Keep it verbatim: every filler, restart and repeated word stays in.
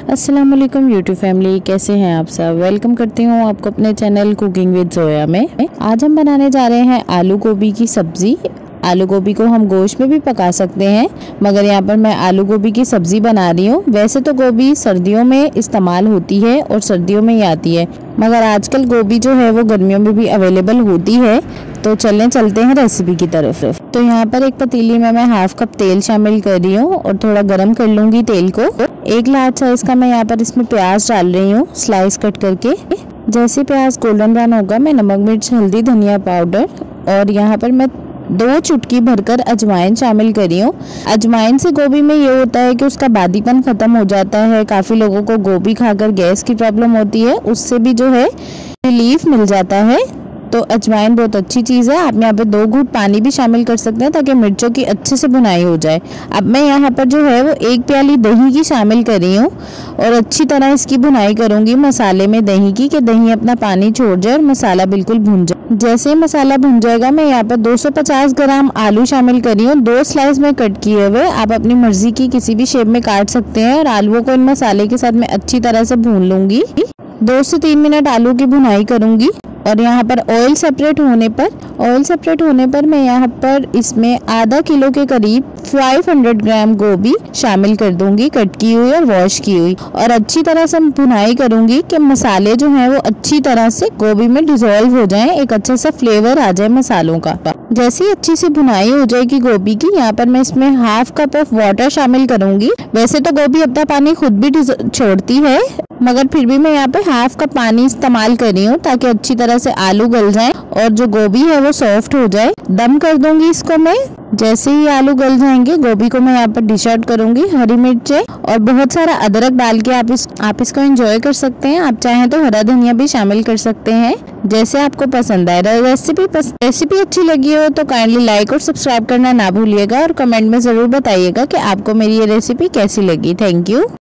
अस्सलाम वालेकुम YouTube family, कैसे हैं आप सब। वेलकम करती हूँ आपको अपने चैनल कुकिंग विद जोया में। आज हम बनाने जा रहे हैं आलू गोभी की सब्जी। आलू गोभी को हम गोश्त में भी पका सकते हैं, मगर यहाँ पर मैं आलू गोभी की सब्जी बना रही हूँ। वैसे तो गोभी सर्दियों में इस्तेमाल होती है और सर्दियों में ही आती है, मगर आजकल गोभी जो है वो गर्मियों में भी अवेलेबल होती है। तो चलें चलते हैं रेसिपी की तरफ। तो यहाँ पर एक पतीली में मैं हाफ कप तेल शामिल कर रही हूँ और थोड़ा गर्म कर लूँगी तेल को। एक लार्ज साइज का मैं यहाँ पर इसमें प्याज डाल रही हूँ स्लाइस कट करके। जैसे प्याज गोल्डन ब्राउन होगा, मैं नमक मिर्च हल्दी धनिया पाउडर और यहाँ पर मैं दो चुटकी भरकर अजवाइन शामिल करी हूँ। अजवाइन से गोभी में ये होता है कि उसका बादीपन खत्म हो जाता है। काफ़ी लोगों को गोभी खाकर गैस की प्रॉब्लम होती है, उससे भी जो है रिलीफ मिल जाता है। तो अजवाइन बहुत अच्छी चीज़ है। आप यहाँ पे दो घूंट पानी भी शामिल कर सकते हैं ताकि मिर्चों की अच्छे से भुनाई हो जाए। अब मैं यहाँ पर जो है वो एक प्याली दही की शामिल कर रही हूँ और अच्छी तरह इसकी भुनाई करूँगी मसाले में दही की, कि दही अपना पानी छोड़ जाए और मसाला बिल्कुल भुन जाए। जैसे ही मसाला भुन जाएगा, मैं यहाँ पर दो सौ पचास ग्राम आलू शामिल कर रही हूँ। दो स्लाइस में कट किए हुए, आप अपनी मर्जी की किसी भी शेप में काट सकते हैं। और आलूओं को इन मसाले के साथ मैं अच्छी तरह से भून लूँगी। दो से तीन मिनट आलू की भुनाई करूँगी। और यहाँ पर ऑयल सेपरेट होने पर ऑयल सेपरेट होने पर मैं यहाँ पर इसमें आधा किलो के करीब पाँच सौ ग्राम गोभी शामिल कर दूंगी, कट की हुई और वॉश की हुई। और अच्छी तरह से भुनाई करूंगी कि मसाले जो हैं वो अच्छी तरह से गोभी में डिसॉल्व हो जाएं, एक अच्छा सा फ्लेवर आ जाए मसालों का। जैसे ही अच्छी सी भुनाई हो जाएगी गोभी की, यहाँ पर मैं इसमें हाफ कप ऑफ वाटर शामिल करूंगी। वैसे तो गोभी अपना पानी खुद भी छोड़ती है, मगर फिर भी मैं यहाँ पे हाफ कप पानी इस्तेमाल कर रही हूँ ताकि अच्छी तरह से आलू गल जाए और जो गोभी है वो सॉफ्ट हो जाए। दम कर दूंगी इसको मैं। जैसे ही आलू गल जाएंगे, गोभी को मैं यहाँ पर डिश आउट करूंगी। हरी मिर्चें और बहुत सारा अदरक डाल के आप इस आप इसको एंजॉय कर सकते हैं। आप चाहें तो हरा धनिया भी शामिल कर सकते हैं, जैसे आपको पसंद आए। रेसिपी पस, रेसिपी अच्छी लगी हो तो काइंडली लाइक और सब्सक्राइब करना ना भूलिएगा और कमेंट में ज़रूर बताइएगा कि आपको मेरी ये रेसिपी कैसी लगी। Thank you.